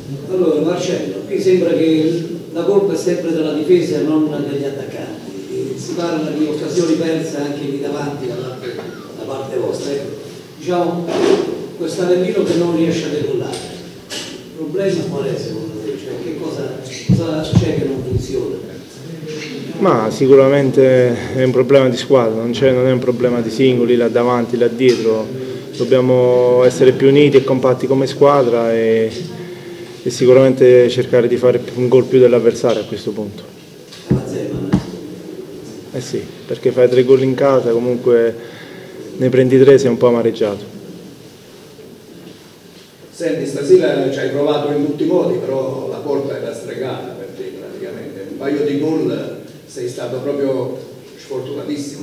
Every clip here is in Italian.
Allora Marcello, qui sembra che la colpa è sempre della difesa e non degli attaccanti. Si parla di occasioni perse anche lì davanti da parte vostra. Diciamo, questo Avellino che non riesce a decollare. Il problema qual è secondo te? Cioè, che cosa c'è che non funziona? Ma sicuramente è un problema di squadra, non è un problema di singoli là davanti, là dietro. Dobbiamo essere più uniti e compatti come squadra e sicuramente cercare di fare un gol più dell'avversario a questo punto. Eh sì, perché fai 3 gol in casa, comunque ne prendi 3 sei un po' amareggiato. Senti, stasera ci hai provato in tutti i modi, però la porta era stregata per te praticamente. Un paio di gol sei stato proprio sfortunatissimo.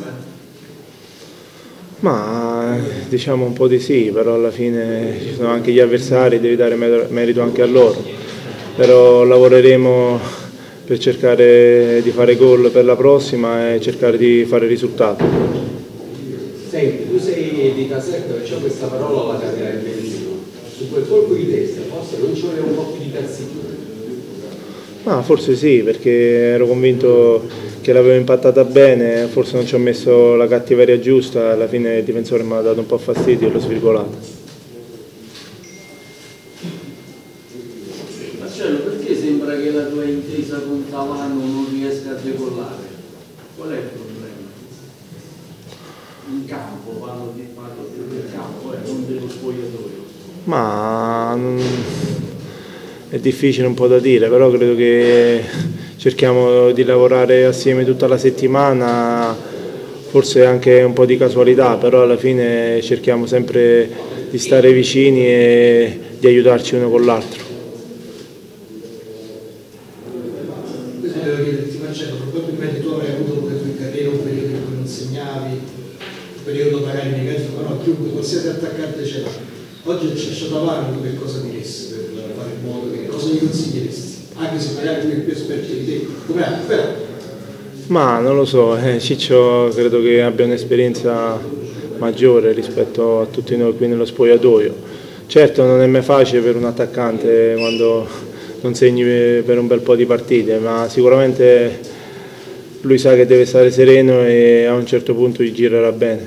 Ma diciamo un po' di sì, però alla fine ci sono anche gli avversari, devi dare merito anche a loro. Però lavoreremo per cercare di fare gol per la prossima e cercare di fare risultato. Senti, tu sei di Caserta, perciò questa parola la cambierai benissimo. Su quel colpo di testa forse non ci voleva un po' più di calzitudine. Ma forse sì, perché ero convinto che l'avevo impattata bene, forse non ci ho messo la cattiveria giusta, alla fine il difensore mi ha dato un po' fastidio e l'ho svirgolata. Marcello, perché sembra che la tua intesa con Cavano non riesca a decollare? Qual è il problema? In campo, parlo del campo, non dello spogliatoio. Ma è difficile un po' da dire, però credo che cerchiamo di lavorare assieme tutta la settimana, forse anche un po' di casualità, però alla fine cerchiamo sempre di stare vicini e di aiutarci uno con l'altro. Questo devo chiederti Marcello, probabilmente tu avrai avuto pure tu in carriera un periodo in cui non segnavi, un periodo magari negativo, ma no, chiunque, qualsiasi attaccante ce l'ha. Oggi c'è Sciatavano, che cosa diresti per fare in modo che cosa gli consiglieresti? Anche se magari tu sei più esperto di te, come però? Ma non lo so, Ciccio credo che abbia un'esperienza maggiore rispetto a tutti noi qui nello spogliatoio. Certo non è mai facile per un attaccante quando non segni per un bel po' di partite, ma sicuramente lui sa che deve stare sereno e a un certo punto gli girerà bene.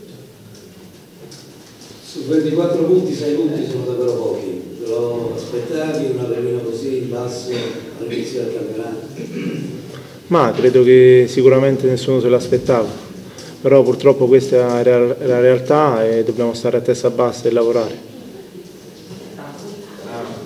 Su 24 punti, 6 punti sono davvero pochi, però aspettavi una Avellino così in basso all'inizio del campionato? Ma credo che sicuramente nessuno se l'aspettava, però purtroppo questa è la realtà e dobbiamo stare a testa bassa e lavorare.